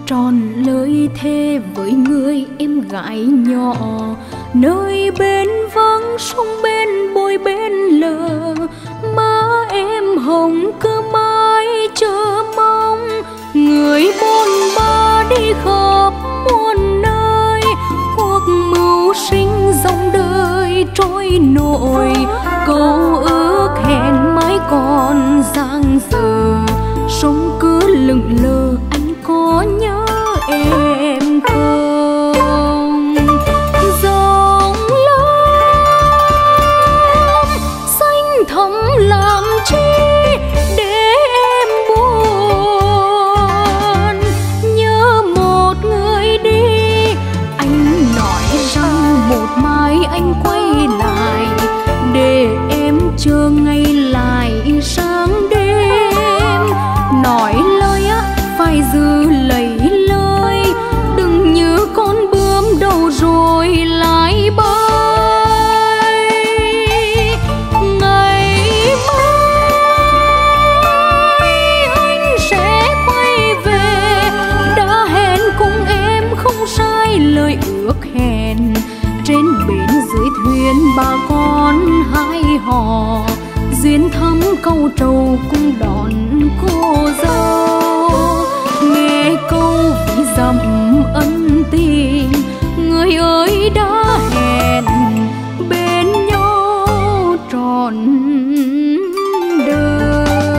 tròn lời thề với người em gái nhỏ, nơi bên vắng sông bên bồi bên lờ, má em hồng cứ mãi chờ mong. Người bôn ba đi khắp muôn nơi, cuộc mưu sinh dòng đời trôi nổi, câu ước hẹn mãi còn dang dở, sông cứ lững lờ anh có nhớ em không? Dòng lắm xanh thẳm làm chi để em buồn, nhớ một người đi. Anh nói rằng một mai anh quay lại, để em chờ ngày lại sáng đêm. Nói lời á phải giữ lấy lời, đừng như con bướm đầu rồi lại bay. Ngày mai anh sẽ quay về, đã hẹn cùng em không sai lời ước hẹn. Trên bến dưới thuyền bà con hai hò, duyên thắm câu trầu cùng đón cô dâu. Nghe câu ví dặm ân tình, người ơi đã hẹn bên nhau trọn đời.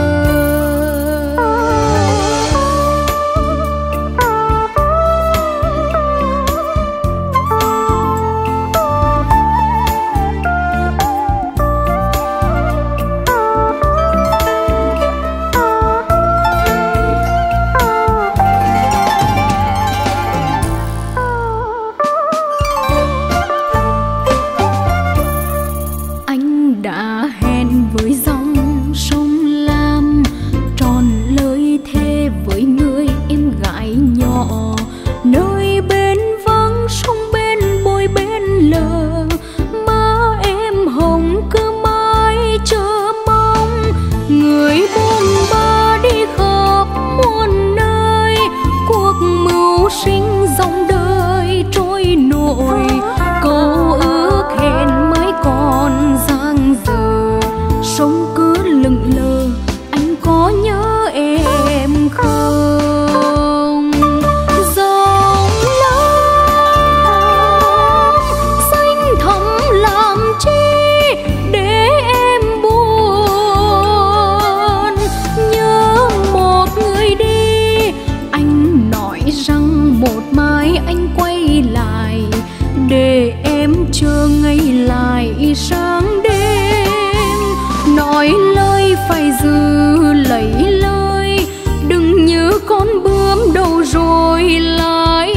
Sáng đêm nói lời phải giữ lấy lời, đừng như con bướm đầu rồi lại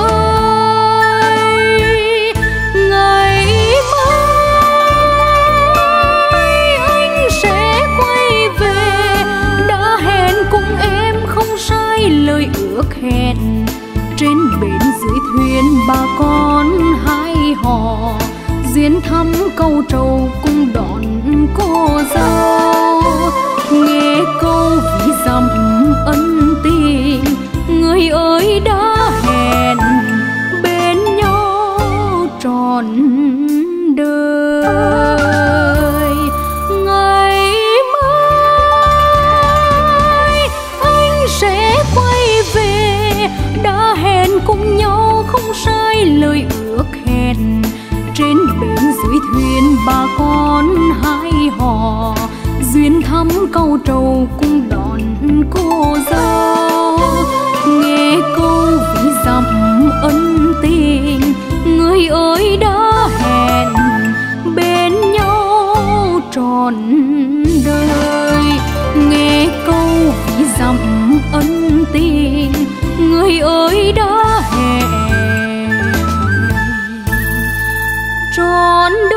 bay. Ngày mai anh sẽ quay về, đã hẹn cùng em không sai lời ước hẹn. Trên bến dưới thuyền bà con hai hò, duyên thắm câu trầu cùng đón cô dâu. Nghe câu ví dặm ân tình, người ơi đã hẹn bên nhau trọn đời. Ngày mai anh sẽ quay về, đã hẹn cùng nhau không sai lời ước hẹn. Trên bến dưới thuyền bà con hai hò, duyên thắm câu trầu cùng đón cô dâu. Nghe câu ví dặm ân tình, người ơi đã hẹn bên nhau trọn đời. Nghe câu ví dặm ân tình, người ơi đã hẹn trọn đời.